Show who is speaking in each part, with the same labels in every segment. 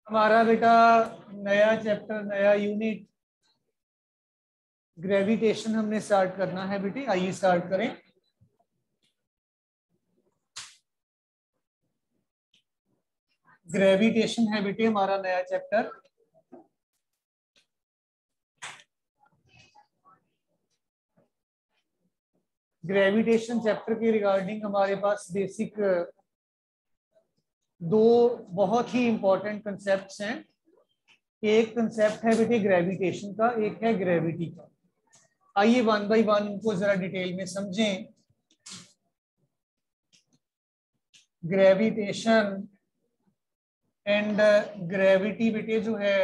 Speaker 1: हमारा बेटा नया चैप्टर, नया यूनिट ग्रेविटेशन हमने स्टार्ट करना है बेटे। आइए स्टार्ट करें। ग्रेविटेशन है बेटे हमारा नया चैप्टर। ग्रेविटेशन चैप्टर के रिगार्डिंग हमारे पास बेसिक दो बहुत ही इंपॉर्टेंट कंसेप्ट्स हैं। एक कंसेप्ट है बेटे ग्रेविटेशन का, एक है ग्रेविटी का। आइए वन बाय वन इनको जरा डिटेल में समझें। ग्रेविटेशन एंड ग्रेविटी बेटे जो है,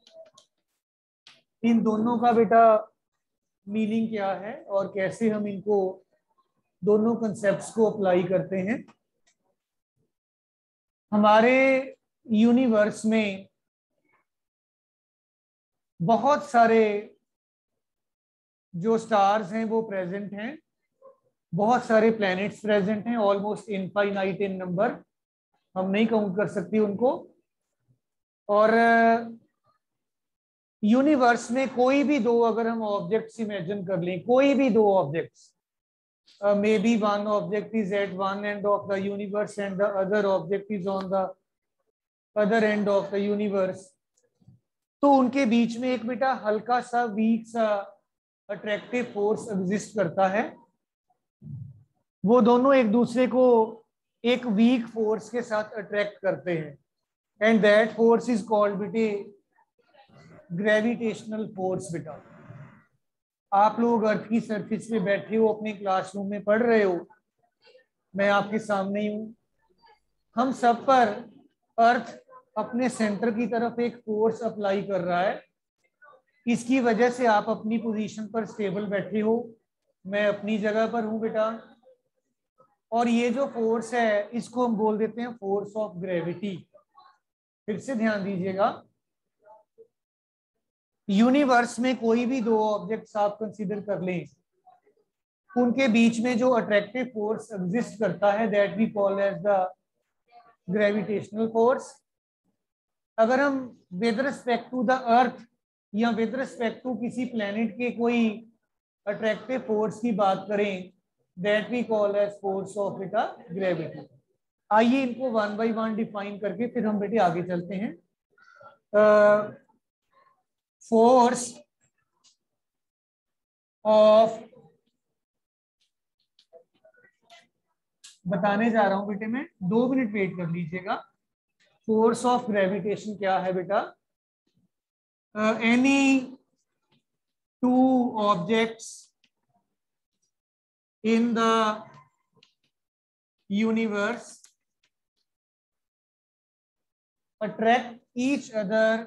Speaker 1: इन दोनों का बेटा मीनिंग क्या है और कैसे हम इनको दोनों कंसेप्ट्स को अप्लाई करते हैं। हमारे यूनिवर्स में बहुत सारे जो स्टार्स हैं वो प्रेजेंट हैं, बहुत सारे प्लैनेट्स प्रेजेंट हैं, ऑलमोस्ट इनफाइनाइट इन नंबर, हम नहीं काउंट कर सकते उनको। और यूनिवर्स में कोई भी दो अगर हम ऑब्जेक्ट्स इमेजिन कर लें, कोई भी दो objects, may be one object is at one end of the universe and the other object is on the other end of the universe, तो उनके बीच में एक बेटा हल्का सा वीक सा अट्रैक्टिव फोर्स एग्जिस्ट करता है। वो दोनों एक दूसरे को एक वीक फोर्स के साथ अट्रैक्ट करते हैं and that force is called बेटे ग्रेविटेशनल फोर्स। बेटा आप लोग अर्थ की सरफेस पे बैठे हो, अपने क्लासरूम में पढ़ रहे हो, मैं आपके सामने ही हूं। हम सब पर अर्थ अपने सेंटर की तरफ एक फोर्स अप्लाई कर रहा है। इसकी वजह से आप अपनी पोजीशन पर स्टेबल बैठे हो, मैं अपनी जगह पर हूं बेटा। और ये जो फोर्स है इसको हम बोल देते हैं फोर्स ऑफ ग्रेविटी। फिर से ध्यान दीजिएगा, यूनिवर्स में कोई भी दो ऑब्जेक्ट्स आप कंसीडर कर लें, उनके बीच में जो अट्रैक्टिव फोर्स एग्जिस्ट करता है that we call as the gravitational force. अगर हम with respect to the earth या विद रिस्पेक्ट टू किसी प्लेनेट के कोई अट्रैक्टिव फोर्स की बात करें that we call as force of बेटा ग्रेविटी। आइए इनको वन बाय वन डिफाइन करके फिर हम बेटे आगे चलते हैं। फोर्स ऑफ, बताने जा रहा हूं बेटे मैं, 2 मिनट वेट कर लीजिएगा। फोर्स ऑफ ग्रेविटेशन क्या है बेटा? Any two objects in the universe attract each other.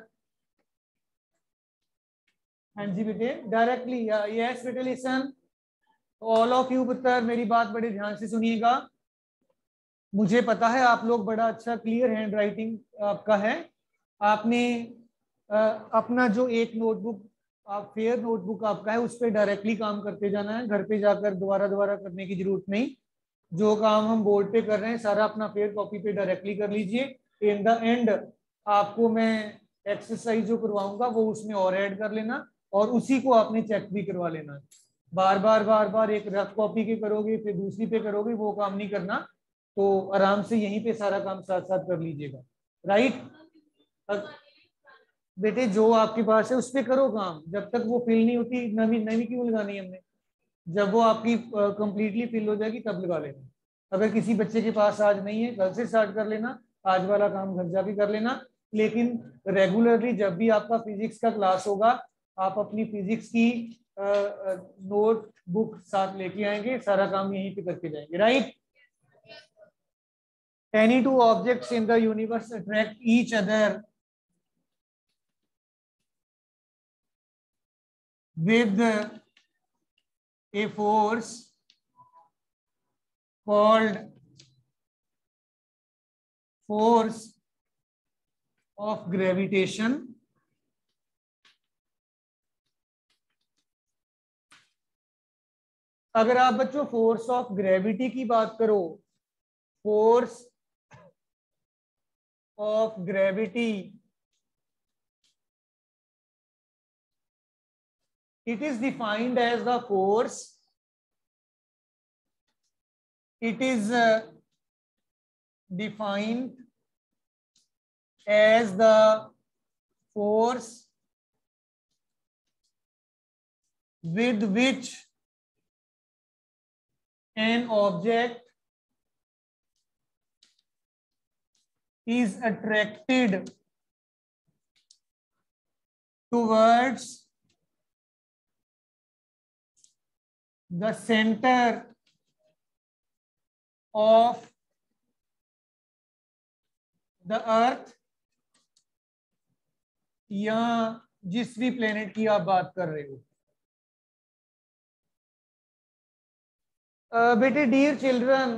Speaker 1: हाँ जी बेटे, डायरेक्टली। यस बेटे, लिसन ऑल ऑफ यू पुत्र, मेरी बात बड़े ध्यान से सुनिएगा। मुझे पता है आप लोग बड़ा अच्छा क्लियर हैंड राइटिंग आपका है। आपने अपना जो एक नोटबुक, आप फेयर नोटबुक आपका है, उस पर डायरेक्टली काम करते जाना है। घर पे जाकर दोबारा दोबारा करने की जरूरत नहीं। जो काम हम बोर्ड पे कर रहे हैं सारा अपना फेयर कॉपी पे डायरेक्टली कर लीजिए। इन द एंड आपको मैं एक्सरसाइज जो करवाऊंगा वो उसमें और ऐड कर लेना और उसी को आपने चेक भी करवा लेना। बार बार एक रफ कॉपी के करोगे फिर दूसरी पे करोगे, वो काम नहीं करना। तो आराम से यहीं पे सारा काम साथ साथ कर लीजिएगा। राइट बेटे, जो आपके पास है उस पे करो काम, जब तक वो फिल नहीं होती नवी नवी क्यों लगानी हमने? जब वो आपकी कंप्लीटली फिल हो जाएगी तब लगा लेना। अगर किसी बच्चे के पास आज नहीं है, कल से स्टार्ट कर लेना, आज वाला काम घर जाके कर लेना। लेकिन रेगुलरली जब भी आपका फिजिक्स का क्लास होगा आप अपनी फिजिक्स की नोट बुक साथ लेके आएंगे, सारा काम यहीं पे करके जाएंगे। Right? Any two objects in the universe attract each other with a force called force of gravitation। अगर आप बच्चों फोर्स ऑफ ग्रेविटी की बात करो, force of gravity it is defined as the force, it is defined as the force with which an object is attracted towards the center of the earth, या जिस भी planet की आप बात कर रहे हो। बेटे डियर चिल्ड्रन,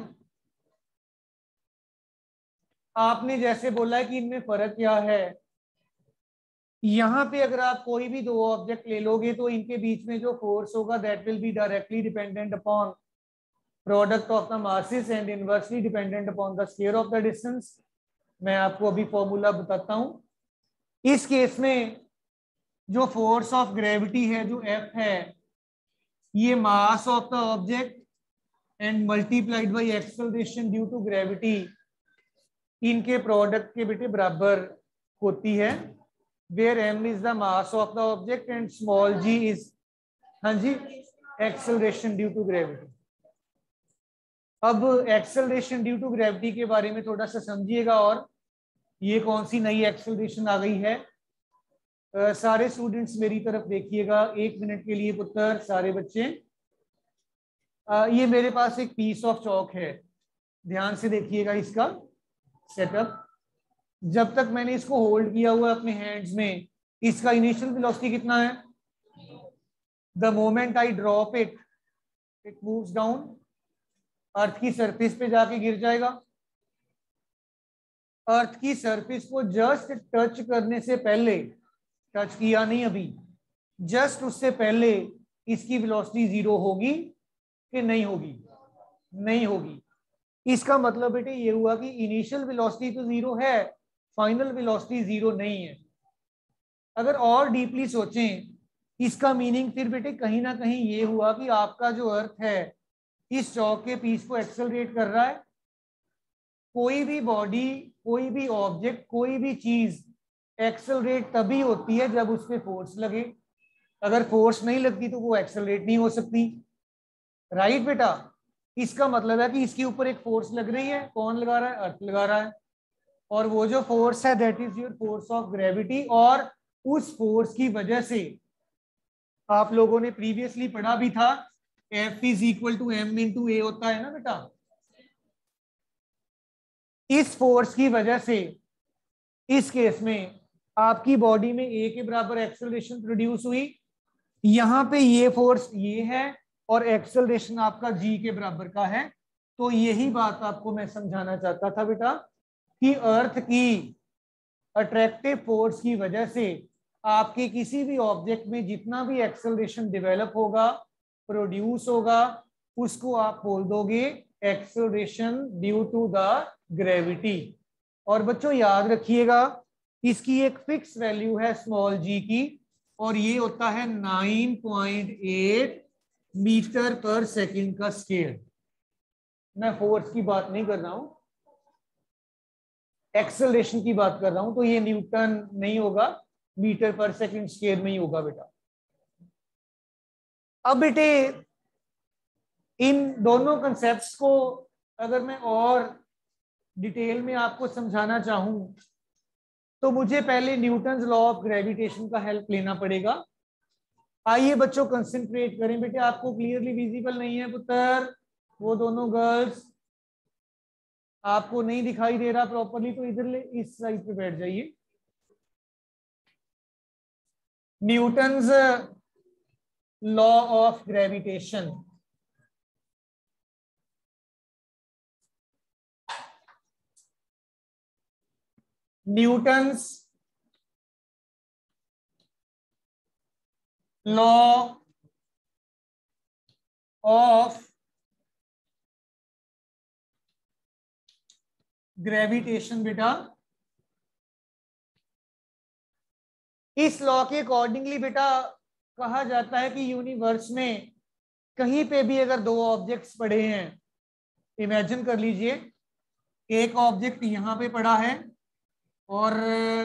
Speaker 1: आपने जैसे बोला है कि इनमें फर्क क्या है, यहां पे अगर आप कोई भी दो ऑब्जेक्ट ले लोगे तो इनके बीच में जो फोर्स होगा that will be directly dependent upon product of the masses and inversely dependent upon the square of the distance. मैं आपको अभी फॉर्मूला बताता हूं। इस केस में जो फोर्स ऑफ ग्रेविटी है जो F है, ये mass of the object and multiplied by acceleration due to gravity, इनके प्रोडक्ट के बेटे बराबर होती है, where m is the mass of the object and small g is, हाँ जी, एक्सेलरेशन ड्यू टू ग्रेविटी। अब एक्सेलरेशन ड्यू टू ग्रेविटी के बारे में थोड़ा सा समझिएगा, और ये कौन सी नई एक्सेलरेशन आ गई है। सारे स्टूडेंट्स मेरी तरफ देखिएगा 1 मिनट के लिए पुत्र, सारे बच्चे। ये मेरे पास एक पीस ऑफ चौक है, ध्यान से देखिएगा इसका सेटअप। जब तक मैंने इसको होल्ड किया हुआ अपने हैंड्स में, इसका इनिशियल वेलोसिटी कितना है? The moment I drop it, it moves down, earth की सरफेस पे जाके गिर जाएगा। अर्थ की सरफेस को जस्ट टच करने से पहले, टच किया नहीं अभी, जस्ट उससे पहले इसकी वेलोसिटी 0 होगी कि नहीं होगी? नहीं होगी। इसका मतलब बेटे ये हुआ कि इनिशियल वेलोसिटी तो 0 है, फाइनल वेलोसिटी 0 नहीं है। अगर और डीपली सोचें, इसका मीनिंग फिर बेटे कहीं ना कहीं ये हुआ कि आपका जो अर्थ है इस चौक के पीस को एक्सेलरेट कर रहा है। कोई भी बॉडी, कोई भी ऑब्जेक्ट, कोई भी चीज एक्सेलरेट तभी होती है जब उस पर फोर्स लगे। अगर फोर्स नहीं लगती तो वो एक्सेलरेट नहीं हो सकती। राइट बेटा? इसका मतलब है कि इसके ऊपर एक फोर्स लग रही है। कौन लगा रहा है? अर्थ लगा रहा है। और वो जो फोर्स है that is your force of gravity. और उस फोर्स की वजह से आप लोगों ने प्रीवियसली पढ़ा भी था, F is equal to m into a होता है ना बेटा। इस फोर्स की वजह से इस केस में आपकी बॉडी में a के बराबर एक्सेलरेशन प्रोड्यूस हुई। यहां पे ये फोर्स ये है और एक्सेलरेशन आपका g के बराबर का है। तो यही बात आपको मैं समझाना चाहता था बेटा कि अर्थ की अट्रैक्टिव फोर्स की वजह से आपके किसी भी ऑब्जेक्ट में जितना भी एक्सेलरेशन डेवलप होगा, प्रोड्यूस होगा, उसको आप बोल दोगे acceleration due to the gravity. और बच्चों याद रखिएगा, इसकी एक फिक्स वैल्यू है स्मॉल g की, और ये होता है 9.8 मीटर पर सेकंड का स्केल। मैं फोर्स की बात नहीं कर रहा हूं, एक्सेलरेशन की बात कर रहा हूं। तो ये न्यूटन नहीं होगा, मीटर पर सेकंड स्केल में ही होगा बेटा। अब बेटे इन दोनों कंसेप्ट्स को अगर मैं और डिटेल में आपको समझाना चाहूं तो मुझे पहले न्यूटन्स लॉ ऑफ ग्रेविटेशन का हेल्प लेना पड़ेगा। आइए बच्चों कंसंट्रेट करें। बेटे आपको क्लियरली विजिबल नहीं है पुत्र, वो दोनों गर्ल्स, आपको नहीं दिखाई दे रहा प्रॉपरली तो इधर ले, इस साइड पे बैठ जाइए। Newton's law of gravitation, Newton's law of gravitation बेटा, इस लॉ के अकॉर्डिंगली बेटा कहा जाता है कि यूनिवर्स में कहीं पे भी अगर दो ऑब्जेक्ट्स पड़े हैं, इमेजिन कर लीजिए एक ऑब्जेक्ट यहां पे पड़ा है और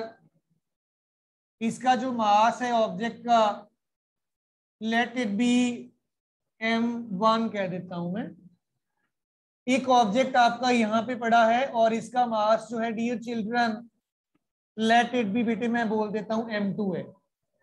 Speaker 1: इसका जो मास है ऑब्जेक्ट का, लेट इट बी m1 कह देता हूं मैं। एक ऑब्जेक्ट आपका यहां पे पड़ा है और इसका मास जो है dear children, let it be, बेटे मैं बोल देता हूं m2 है।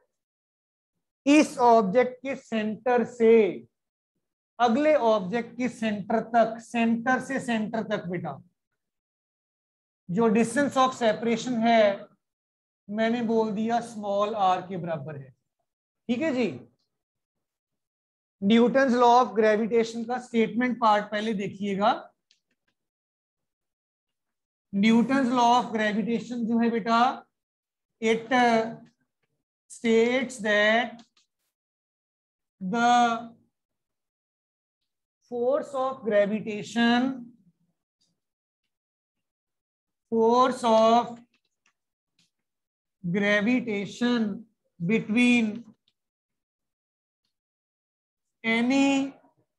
Speaker 1: इस ऑब्जेक्ट के सेंटर से अगले ऑब्जेक्ट के सेंटर तक, सेंटर से सेंटर तक बेटा जो डिस्टेंस ऑफ सेपरेशन है मैंने बोल दिया स्मॉल r के बराबर है। ठीक है जी। न्यूटन्स लॉ ऑफ ग्रेविटेशन का स्टेटमेंट पार्ट पहले देखिएगा। न्यूटन्स लॉ ऑफ ग्रेविटेशन जो है बेटा, it states that the force of gravitation between any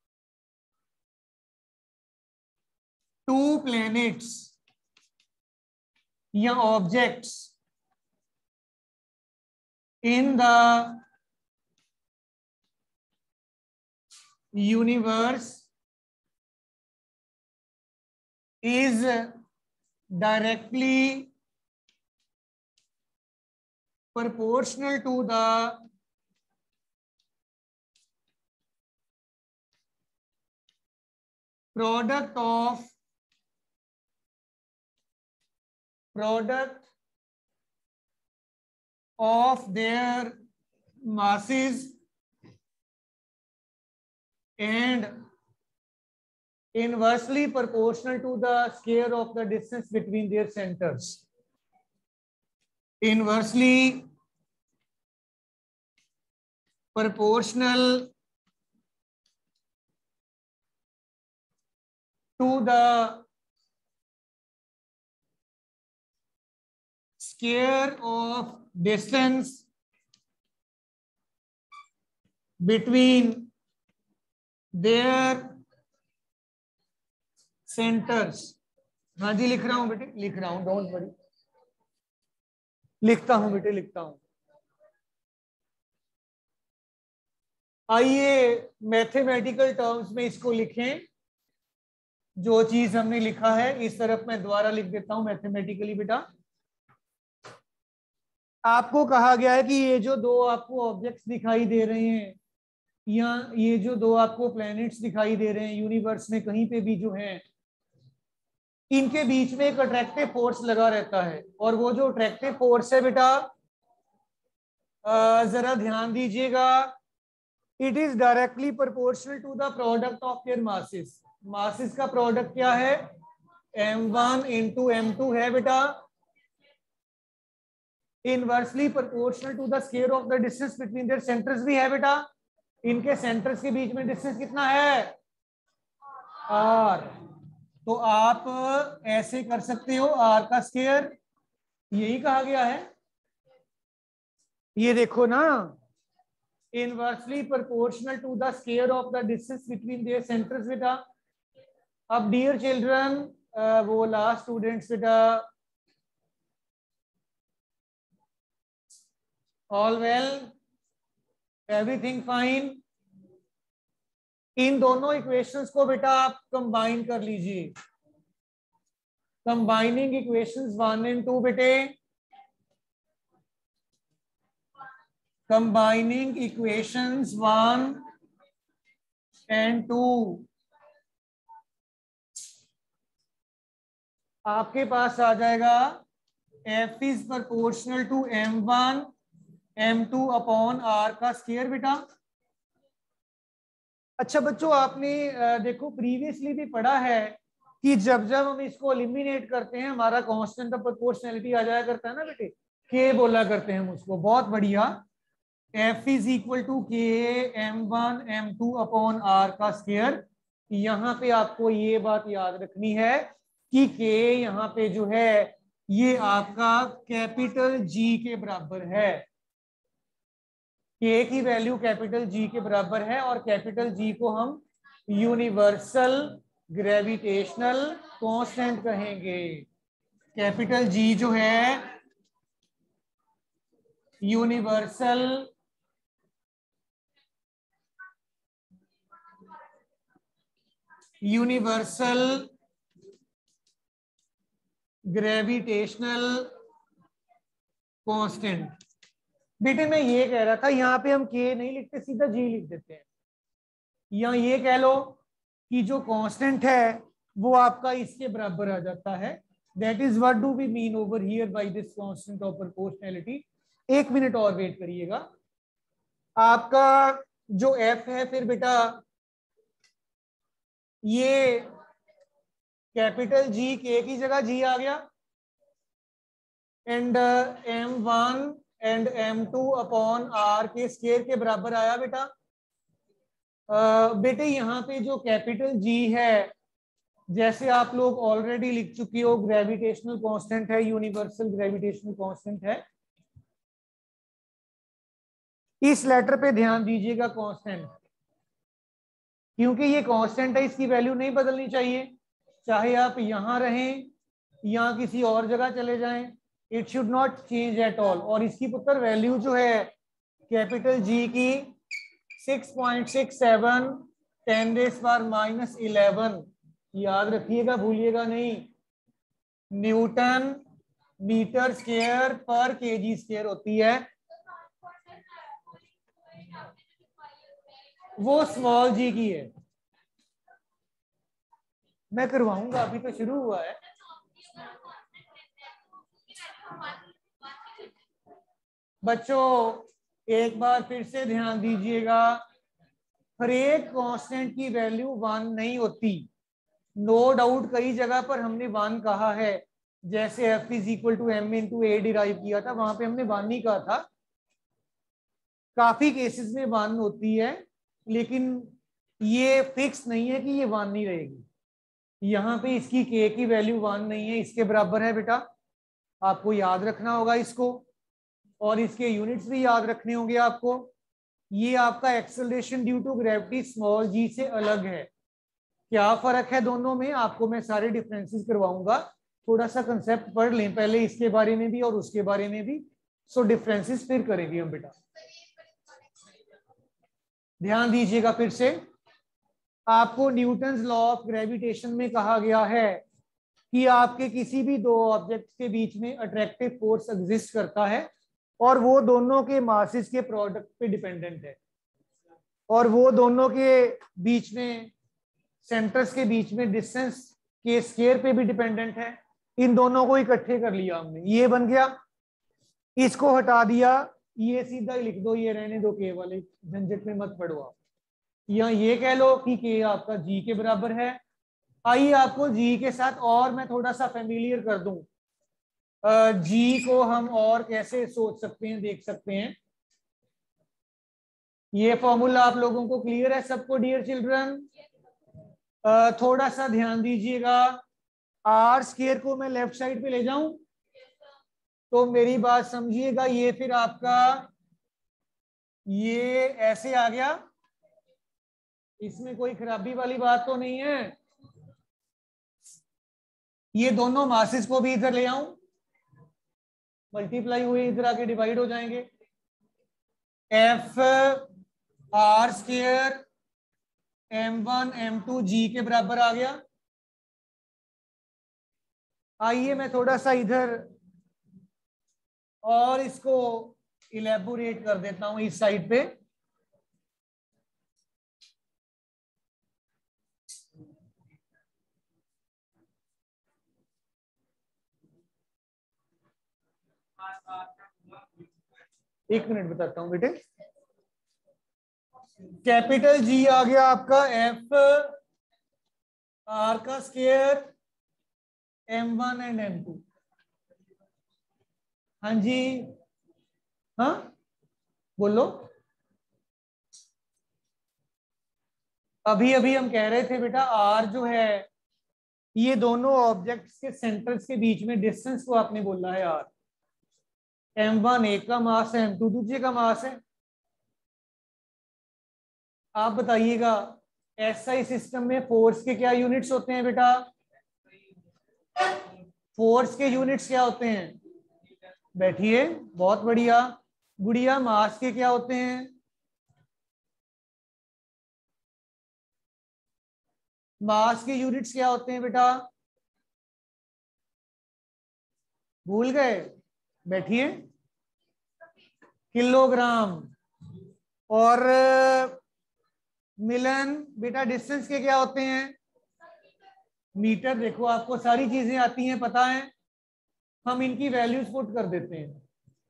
Speaker 1: two planets या objects in the universe is directly proportional to the product of their masses and inversely proportional to the square of the distance between their centers. Inversely proportional to the square of distance between their centers. हाँ जी लिख रहा हूं बेटे, लिख रहा हूं, don't worry, लिखता हूं बेटे, लिखता हूं। आइए मैथमेटिकल टर्म्स में इसको लिखें। जो चीज हमने लिखा है इस तरफ मैं दोबारा लिख देता हूं मैथमेटिकली बेटा। आपको कहा गया है कि ये जो दो आपको ऑब्जेक्ट्स दिखाई दे रहे हैं या ये जो दो आपको प्लैनेट्स दिखाई दे रहे हैं यूनिवर्स में कहीं पे भी जो है, इनके बीच में एक अट्रैक्टिव फोर्स लगा रहता है। और वो जो अट्रैक्टिव फोर्स है बेटा, जरा ध्यान दीजिएगा, it is directly proportional to the product of their masses. Masses का प्रोडक्ट क्या है, m1 इंटू m2 है बेटा। Inversely proportional to the square of the distance between their centres भी है बेटा। इनके सेंटर्स के बीच में डिस्टेंस कितना है, r। तो आप ऐसे कर सकते हो, r का स्क्वायर, यही कहा गया है। ये देखो ना, inversely proportional to the square of the distance between their centres बेटा। अब डियर चिल्ड्रन, वो लास्ट स्टूडेंट्स बेटा, ऑल वेल, एवरीथिंग फाइन। इन दोनों इक्वेशंस को बेटा आप कंबाइन कर लीजिए। कंबाइनिंग इक्वेशंस 1 and 2 बेटे, कंबाइनिंग इक्वेशंस 1 and 2 आपके पास आ जाएगा f is proportional to m1 m2 upon r का स्क्वायर बेटा। अच्छा बच्चों, आपने देखो प्रीवियसली भी पढ़ा है कि जब जब हम इसको एलिमिनेट करते हैं हमारा कांस्टेंट ऑफ प्रोपोर्शनैलिटी आ जाया करता है ना बेटे, के बोला करते हैं हम उसको। बहुत बढ़िया। f इज इक्वल टू के m1 m2 अपॉन r का स्क्वायर। यहाँ पे आपको ये बात याद रखनी है कि के यहाँ पे जो है ये आपका कैपिटल G के बराबर है। के की वैल्यू कैपिटल जी के बराबर है और कैपिटल जी को हम यूनिवर्सल ग्रेविटेशनल कांस्टेंट कहेंगे। कैपिटल जी जो है यूनिवर्सल ग्रेविटेशनल कांस्टेंट। बेटे मैं ये कह रहा था, यहाँ पे हम के नहीं लिखते, सीधा जी लिख देते हैं। या ये कह लो कि जो कांस्टेंट है वो आपका इसके बराबर आ जाता है। That is what do we mean over here by this constant of proportionality. 1 minute और वेट करिएगा। आपका जो एफ है फिर बेटा ये कैपिटल जी के की जगह जी आ गया and M1 and M2 upon R के स्क्वायर के बराबर आया बेटा। बेटे यहाँ पे जो कैपिटल जी है जैसे आप लोग ऑलरेडी लिख चुके हो ग्रेविटेशनल कांस्टेंट है, यूनिवर्सल ग्रेविटेशनल कांस्टेंट है। इस लेटर पे ध्यान दीजिएगा कांस्टेंट, क्योंकि ये कांस्टेंट है इसकी वैल्यू नहीं बदलनी चाहिए, चाहे आप यहां रहें या किसी और जगह चले जाएं, it should not change at all. और इसकी पुत्र वैल्यू जो है कैपिटल जी की 6.67 10⁻⁻11 याद रखिएगा, भूलिएगा नहीं, न्यूटन मीटर स्क्वायर पर केजी स्क्वायर होती है। वो स्मॉल जी की है। मैं करवाऊंगा, अभी तो शुरू हुआ है। बच्चों एक बार फिर से ध्यान दीजिएगा, हर एक कांस्टेंट की वैल्यू 1 नहीं होती। नो डाउट कई जगह पर हमने 1 कहा है, जैसे F = m/a डिराइव किया था, वहां पे हमने 1 नहीं कहा था। काफी केसेस में 1 होती है, लेकिन ये फिक्स नहीं है कि ये 1 नहीं रहेगी। यहाँ पे इसकी k की वैल्यू 1 नहीं है, इसके बराबर है बेटा, आपको याद रखना होगा इसको, और इसके यूनिट्स भी याद रखने होंगे आपको। ये आपका acceleration due to gravity small G से अलग है। क्या फर्क है दोनों में, आपको मैं सारे डिफरेंसेस करवाऊंगा। थोड़ा सा कंसेप्ट पढ़ लें पहले, इसके बारे में भी और उसके बारे में भी, सो डिफरेंसेस फिर करेंगे हम बेटा। ध्यान दीजिएगा फिर से, आपको न्यूटन्स लॉ ऑफ ग्रेविटेशन में कहा गया है कि आपके किसी भी दो ऑब्जेक्ट्स के बीच में अट्रैक्टिव फोर्स एग्जिस्ट करता है और वो दोनों के मासेस के प्रोडक्ट पे डिपेंडेंट है, और वो दोनों के बीच में सेंटर्स के बीच में डिस्टेंस के स्क्वायर पे भी डिपेंडेंट है। इन दोनों को इकट्ठे कर लिया हमने, ये बन गया, इसको हटा दिया, ये सीधा ही लिख दो, ये रहने दो, के वाले झंझट में मत पड़ो आप। या ये कह लो कि के आपका जी के बराबर है। आइए आपको जी के साथ और मैं थोड़ा सा फेमिलियर कर दूं। जी को हम और कैसे सोच सकते हैं, देख सकते हैं। ये फॉर्मूला आप लोगों को क्लियर है सबको डियर चिल्ड्रन? थोड़ा सा ध्यान दीजिएगा, आर स्क्वायर को मैं लेफ्ट साइड पे ले जाऊं तो मेरी बात समझिएगा, ये फिर आपका ये ऐसे आ गया, इसमें कोई खराबी वाली बात तो नहीं है। ये दोनों मासेस को भी इधर ले आऊं, मल्टीप्लाई हुए इधर आके डिवाइड हो जाएंगे। F R square M1 M2 जी के बराबर आ गया। आइए मैं थोड़ा सा इधर और इसको इलेबोरेट कर देता हूं इस साइड पे। एक मिनट बताता हूं बेटे। कैपिटल जी आ गया आपका एफ आर का स्क्वायर M1 एंड M2। हाँ जी, हाँ बोलो। अभी अभी हम कह रहे थे बेटा, आर जो है ये दोनों ऑब्जेक्ट्स के सेंटर्स के बीच में डिस्टेंस को आपने बोला है आर। M1 एक का मास है, M2 दूसरे का मास है। आप बताइएगा एसआई सिस्टम में फोर्स के क्या यूनिट्स होते हैं बेटा? फोर्स के यूनिट्स क्या होते हैं? बैठिए, बहुत बढ़िया। गुड़िया, मास के क्या होते हैं? मास के यूनिट्स क्या होते हैं बेटा? भूल गए? बैठिए। किलोग्राम। और मिलन बेटा, डिस्टेंस के क्या होते हैं? मीटर। देखो आपको सारी चीजें आती हैं, पता है, हम इनकी वैल्यूज पुट कर देते हैं।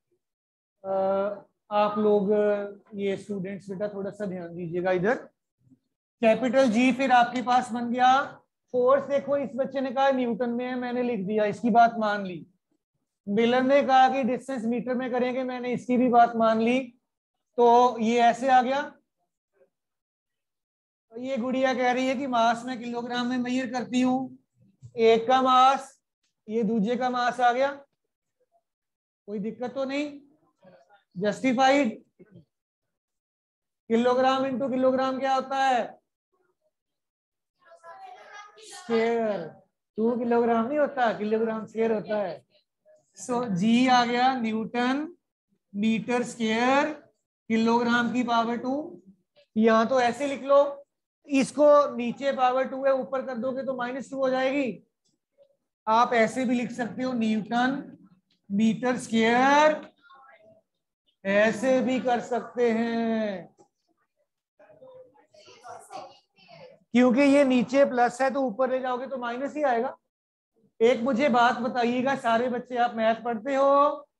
Speaker 1: आप लोग ये स्टूडेंट्स बेटा थोड़ा सा ध्यान दीजिएगा इधर। कैपिटल जी फिर आपके पास बन गया फोर्स। देखो इस बच्चे ने कहा न्यूटन में है, मैंने लिख दिया, इसकी बात मान ली। मिलन ने कहा कि डिस्टेंस मीटर में करेंगे, मैंने इसकी भी बात मान ली। तो ये ऐसे आ गया। तो ये गुड़िया कह रही है कि मास में किलोग्राम में मेजर करती हूं, एक का मास, ये दूसरे का मास आ गया, कोई दिक्कत तो नहीं, जस्टिफाइड। किलोग्राम इंटू किलोग्राम क्या होता है? स्क्वायर। 2 किलोग्राम नहीं होता, किलोग्राम स्क्वायर होता है। सो जी आ गया न्यूटन मीटर स्क्वायर किलोग्राम की पावर 2। यहां तो ऐसे लिख लो, इसको नीचे पावर 2 है, ऊपर कर दोगे तो -2 हो जाएगी। आप ऐसे भी लिख सकते हो न्यूटन मीटर स्क्वायर, ऐसे भी कर सकते हैं, क्योंकि ये नीचे प्लस है तो ऊपर ले जाओगे तो माइनस ही आएगा। एक मुझे बात बताइएगा, सारे बच्चे आप मैथ पढ़ते हो,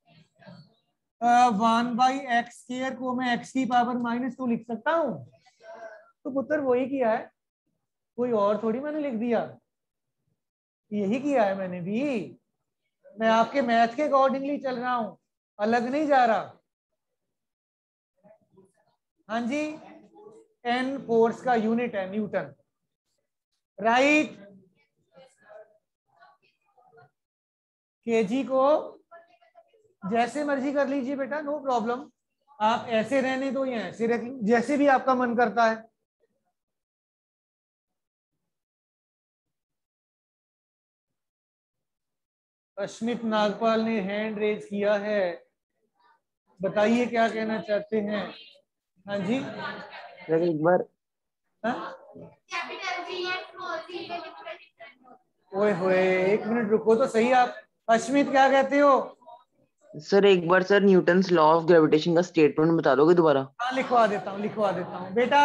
Speaker 1: 1/x² को मैं x की पावर -2 लिख सकता हूं? तो पुत्र वही किया है, कोई और थोड़ी मैंने लिख दिया, यही किया है मैंने भी। मैं आपके मैथ के अकॉर्डिंगली चल रहा हूं, अलग नहीं जा रहा। हाँ जी, एन फोर्स का यूनिट है न्यूटन, राइट। केजी को जैसे मर्जी कर लीजिए बेटा, नो प्रॉब्लम। आप ऐसे रहने दो या ऐसे रख, जैसे भी आपका मन करता है। अश्मित नागपाल ने हैंड रेज किया है, बताइए क्या कहना चाहते हैं? हाँ जी
Speaker 2: सर एक बार।
Speaker 1: ओए होए, 1 मिनट रुको तो सही आप। अश्मित क्या कहते हो?
Speaker 2: सर एक बार sir Newton's law of gravitation का स्टेटमेंट बता दोगे दोबारा?
Speaker 1: हाँ लिखवा देता हूँ बेटा।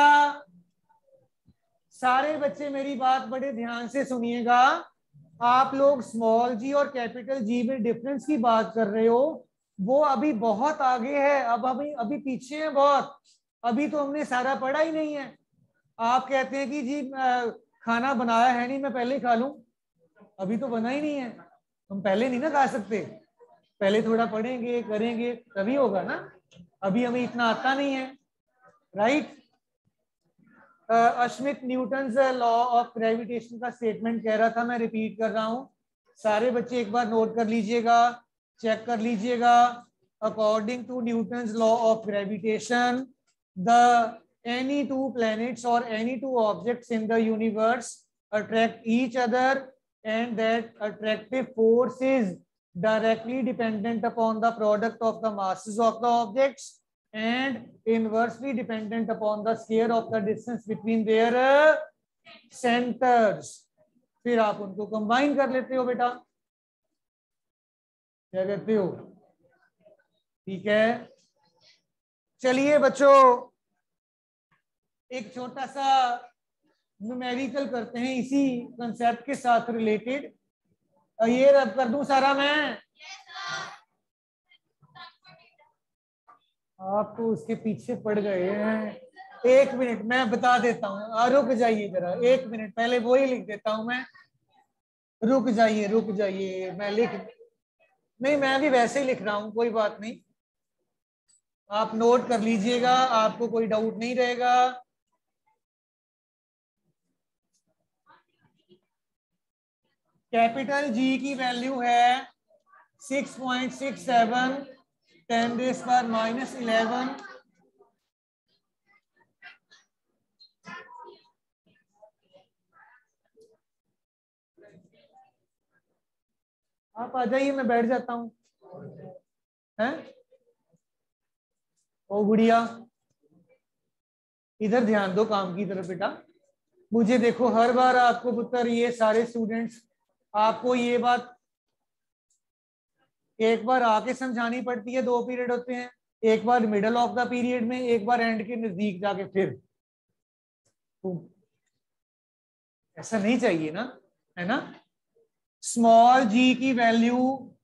Speaker 1: सारे बच्चे मेरी बात बड़े ध्यान से सुनिएगा। आप लोग स्मॉल जी और कैपिटल जी में डिफरेंस की बात कर रहे हो, वो अभी बहुत आगे है, अब अभी पीछे है बहुत, अभी तो हमने सारा पढ़ा ही नहीं है। आप कहते हैं कि जी खाना बनाया है नहीं, मैं पहले ही खा लूं, अभी तो बना ही नहीं है, हम पहले नहीं ना खा सकते, पहले थोड़ा पढ़ेंगे करेंगे तभी होगा ना, अभी हमें इतना आता नहीं है, right. Ashmit Newton law of gravitation का स्टेटमेंट कह रहा था, मैं रिपीट कर रहा हूं, सारे बच्चे एक बार नोट कर लीजिएगा, चेक कर लीजिएगा। According to Newton law of gravitation, the any two planets or any two objects in the universe attract each other, and that attractive force is directly dependent upon the product of the masses of the objects and inversely dependent upon the square of the distance between their centers। फिर आप उनको combine कर लेते हो बेटा, क्या कहते हो? ठीक है, चलिए बच्चों एक छोटा सा न्यूमेरिकल करते हैं इसी कंसेप्ट के साथ रिलेटेड। ये रब कर दूं सारा मैं? आप तो उसके पीछे पड़ गए हैं। 1 मिनट मैं बता देता हूँ, रुक जाइए जरा 1 मिनट, पहले वो ही लिख देता हूं मैं। रुक जाइए मैं लिख, नहीं मैं भी वैसे ही लिख रहा हूँ, कोई बात नहीं, आप नोट कर लीजिएगा, आपको कोई डाउट नहीं रहेगा। कैपिटल जी की वैल्यू है 6.67 10⁻⁻11। आप आ जाइए, मैं बैठ जाता हूँ। हैं ओ गुड़िया, इधर ध्यान दो काम की तरफ बेटा। मुझे देखो, हर बार आपको पुत्र ये सारे स्टूडेंट्स आपको ये बात एक बार आके समझानी पड़ती है। 2 पीरियड होते हैं, एक बार मिडल ऑफ द पीरियड में, एक बार एंड के नजदीक जाके। फिर तो ऐसा नहीं चाहिए ना, है ना। स्मॉल जी की value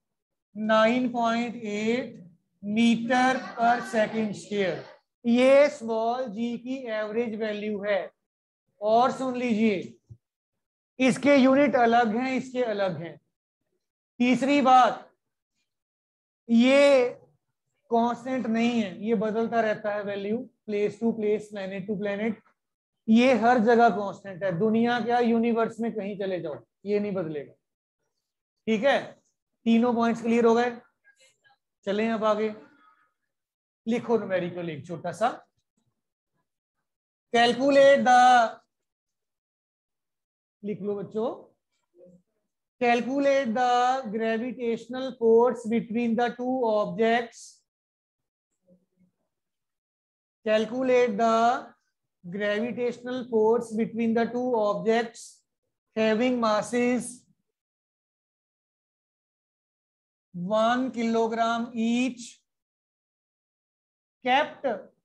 Speaker 1: 9.8 metre per second square, ये स्मॉल जी की एवरेज वैल्यू है। और सुन लीजिए, इसके यूनिट अलग हैं, इसके अलग हैं। तीसरी बात, ये कांस्टेंट नहीं है, ये बदलता रहता है value, place to place, planet to planet. ये हर जगह कांस्टेंट है, दुनिया क्या यूनिवर्स में कहीं चले जाओ, ये नहीं बदलेगा। ठीक है, तीनों पॉइंट्स क्लियर हो गए। चलें अब आगे। लिखो न्यूमेरिकल एक छोटा सा, कैलकुलेट द, लिख लो बच्चों, calculate the gravitational force between the two objects. Calculate the gravitational force between the two objects having masses 1 kilogram each, kept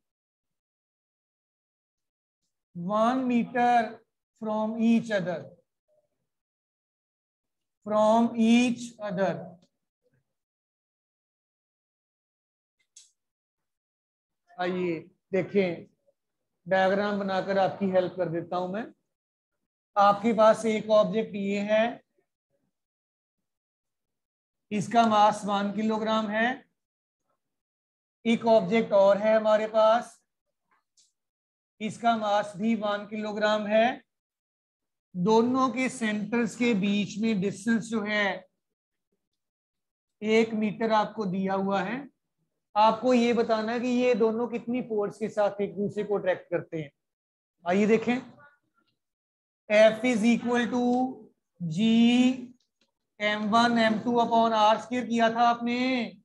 Speaker 1: 1 meter from each other. From each other. आइए देखें, diagram बनाकर आपकी help कर देता हूं मैं। आपके पास एक ऑब्जेक्ट ये है, इसका मास 1 किलोग्राम है। एक ऑब्जेक्ट और है हमारे पास, इसका मास भी 1 किलोग्राम है। दोनों के सेंटर्स के बीच में डिस्टेंस जो है 1 मीटर आपको दिया हुआ है। आपको ये बताना है कि ये दोनों कितनी फोर्स के साथ एक दूसरे को अट्रैक्ट करते हैं। आइए देखें, F is equal to G m1 m2 upon r square किया था आपने।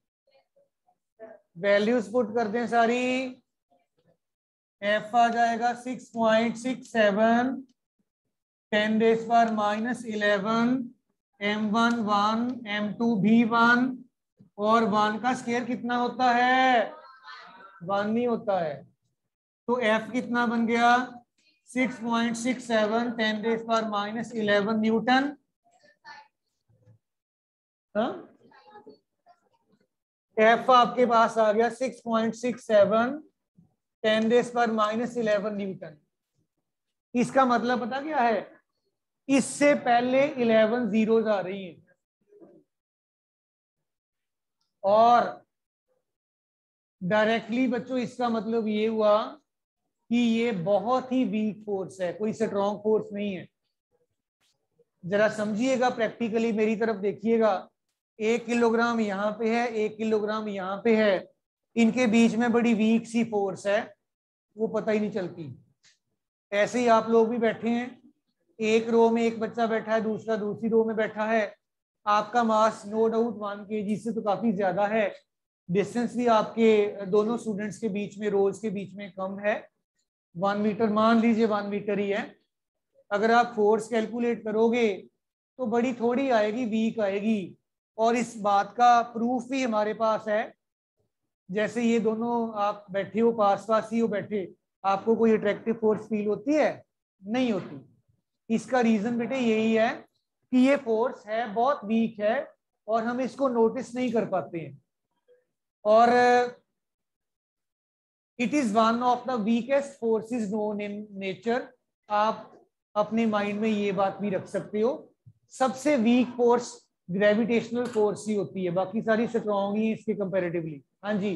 Speaker 1: वैल्यूज पुट कर दें सारी। F आ जाएगा 6.67 10⁻⁻11, m1 1, m2 भी 1, और 1 का स्क्वायर कितना होता है? 1 नहीं होता है। तो F कितना बन गया? 6.67 10⁻11 न्यूटन। F आपके पास आ गया 6.67 10⁻11 न्यूटन। इसका मतलब पता क्या है? इससे पहले 11 जीरोज आ रही हैं, और डायरेक्टली बच्चों इसका मतलब ये हुआ कि ये बहुत ही वीक फोर्स है, कोई स्ट्रॉन्ग फोर्स नहीं है। जरा समझिएगा, प्रैक्टिकली मेरी तरफ देखिएगा। 1 किलोग्राम यहाँ पे है, 1 किलोग्राम यहाँ पे है, इनके बीच में बड़ी वीक सी फोर्स है, वो पता ही नहीं चलती। ऐसे ही आप लोग भी बैठे हैं, एक रो में एक बच्चा बैठा है, दूसरा दूसरी रो में बैठा है। आपका मास नो डाउट 1 kg से तो काफी ज्यादा है, डिस्टेंस भी आपके दोनों स्टूडेंट्स के बीच में, रोज के बीच में कम है। 1 मीटर मान लीजिए, 1 मीटर ही है। अगर आप फोर्स कैलकुलेट करोगे तो बड़ी थोड़ी आएगी, वीक आएगी। और इस बात का प्रूफ भी हमारे पास है। जैसे ये दोनों आप बैठे हो, पास पास ही हो बैठे, आपको कोई अट्रैक्टिव फोर्स फील होती है? नहीं होती। इसका रीजन बेटे यही है कि ये फोर्स है बहुत वीक है, और हम इसको नोटिस नहीं कर पाते हैं। और it is one of the weakest forces known in nature. आप अपने माइंड में ये बात भी रख सकते हो। सबसे वीक फोर्स ग्रेविटेशनल फोर्स ही होती है, बाकी सारी स्ट्रॉन्ग ही इसके कंपैरेटिवली। हाँ जी,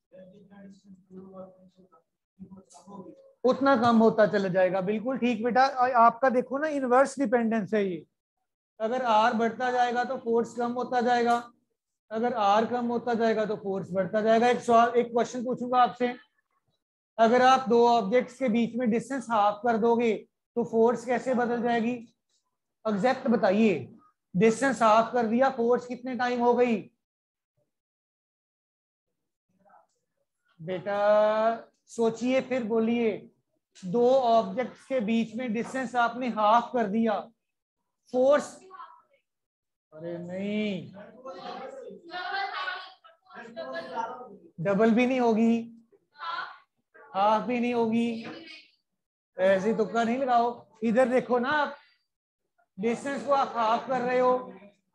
Speaker 1: उतना कम होता चला जाएगा। बिल्कुल ठीक बेटा। आपका देखो ना, इनवर्स डिपेंडेंस है ये। अगर आर बढ़ता जाएगा तो फोर्स कम होता जाएगा, अगर आर कम होता जाएगा तो फोर्स बढ़ता जाएगा। एक सवाल, एक क्वेश्चन पूछूंगा आपसे, अगर आप दो ऑब्जेक्ट्स के बीच में डिस्टेंस हाफ कर दोगे तो फोर्स कैसे बदल जाएगी? एग्जैक्ट बताइए। डिस्टेंस हाफ कर दिया, फोर्स कितने टाइम हो गई बेटा? सोचिए फिर बोलिए। दो ऑब्जेक्ट्स के बीच में डिस्टेंस आपने हाफ कर दिया, फोर्स, अरे नहीं, डबल भी नहीं होगी, हाफ भी नहीं होगी, ऐसे तुक्का नहीं लगाओ। इधर देखो ना, आप डिस्टेंस को आप हाफ कर रहे हो,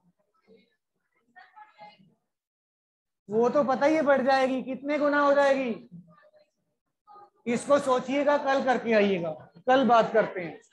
Speaker 1: वो तो पता ही है बढ़ जाएगी, कितने गुना हो जाएगी। इसको सोचिएगा, कल करके आइएगा, कल बात करते हैं।